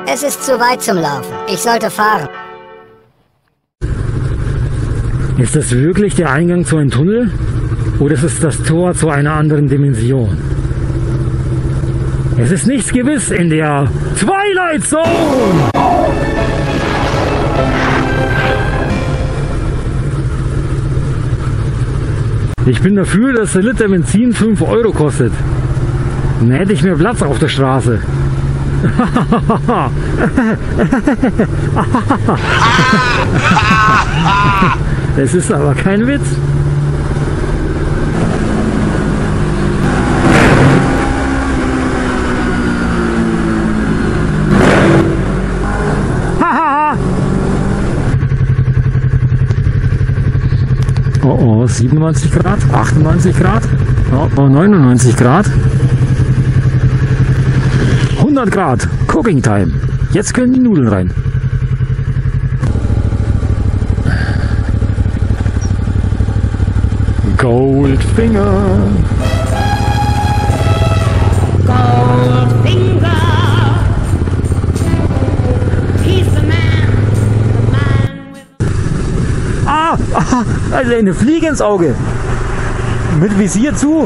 Es ist zu weit zum Laufen. Ich sollte fahren. Ist das wirklich der Eingang zu einem Tunnel? Oder ist es das Tor zu einer anderen Dimension? Es ist nichts gewiss in der Twilight Zone! Ich bin dafür, dass der Liter Benzin 5 Euro kostet. Dann hätte ich mehr Platz auf der Straße. Das ist aber kein Witz. Oh, 97 Grad, 98 Grad, oh, 99 Grad, 100 Grad, Cooking Time. Jetzt können die Nudeln rein. Goldfinger. Goldfinger. He's the man with... Also eine Fliege ins Auge. Mit Visier zu.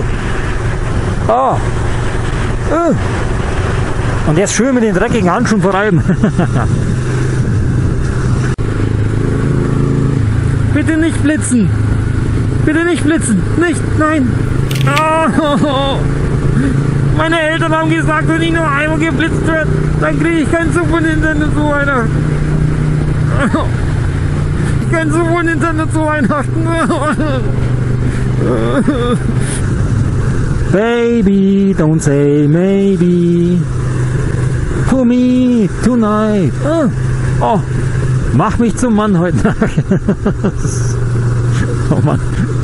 Und jetzt schön mit den dreckigen Handschuhen verreiben. Bitte nicht blitzen. Bitte nicht blitzen. Nicht, nein. Meine Eltern haben gesagt, wenn ich nur einmal geblitzt wird, dann kriege ich kein Super Nintendo zu Weihnachten. Kein Super Nintendo zu Weihnachten. Baby, don't say maybe. To me, tonight. Oh, mach mich zum Mann heute Tag. Oh Mann.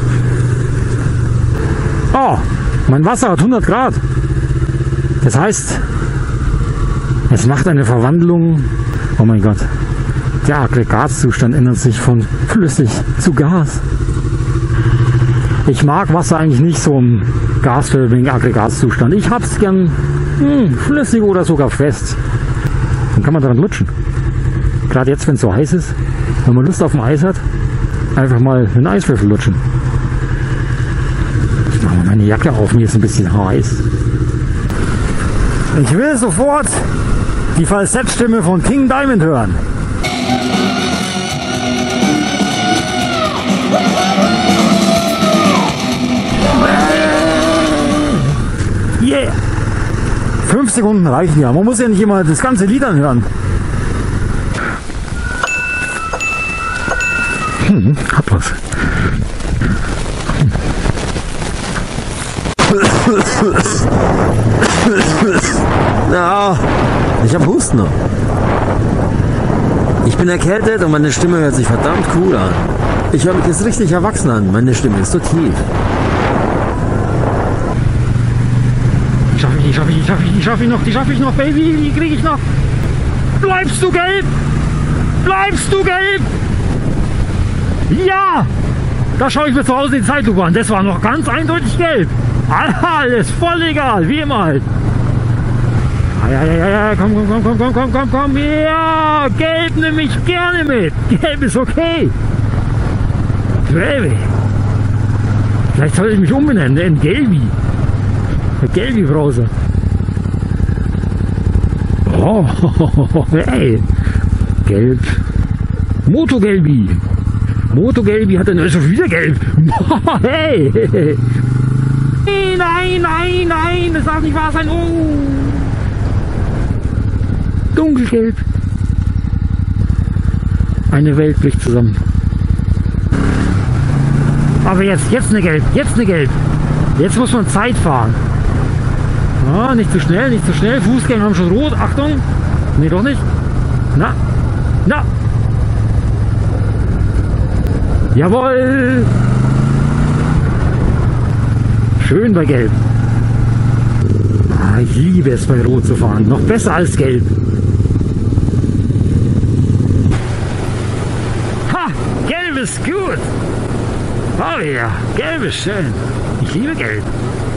Oh, mein Wasser hat 100 Grad. Das heißt, es macht eine Verwandlung. Oh mein Gott. Der Aggregatzustand ändert sich von flüssig zu Gas. Ich mag Wasser eigentlich nicht so im gasförmigen Aggregatzustand. Ich hab's gern flüssig oder sogar fest. Dann kann man daran lutschen. Gerade jetzt, wenn es so heiß ist, wenn man Lust auf ein Eis hat, einfach mal einen Eiswürfel lutschen. Ich mache mal meine Jacke auf, mir ist ein bisschen heiß. Ich will sofort die Falsettstimme von King Diamond hören. Yeah! 5 Sekunden reichen ja. Man muss ja nicht immer das ganze Lied anhören. Hat was. Ja, ich hab Husten noch. Ich bin erkältet und meine Stimme hört sich verdammt cool an. Ich höre mich jetzt richtig erwachsen an. Meine Stimme ist so tief. Die schaffe ich noch, Baby, die kriege ich noch. Bleibst du gelb? Bleibst du gelb? Ja! Da schaue ich mir zu Hause die Zeitlupe an. Das war noch ganz eindeutig gelb. Alles voll egal, wie immer halt. Ja, komm. Ja, gelb nehme ich gerne mit. Gelb ist okay. Baby. Vielleicht sollte ich mich umbenennen in Gelbi. Der Gelbi-Browser. Oh, hey. Gelb. Moto-Gelbi. Moto-Gelbi hat dann schon wieder gelb. Hey. Nein. Das darf nicht wahr sein. Oh. Dunkelgelb. Eine Welt bricht zusammen. Aber jetzt eine Gelb. Jetzt muss man Zeit fahren. Ah, nicht zu schnell. Fußgänger haben schon rot. Achtung. Nee, doch nicht. Na. Jawohl. Schön bei Gelb. Ich liebe es, bei Rot zu fahren. Noch besser als Gelb. Ha! Gelb ist gut. Oh ja, Gelb ist schön. Ich liebe Gelb.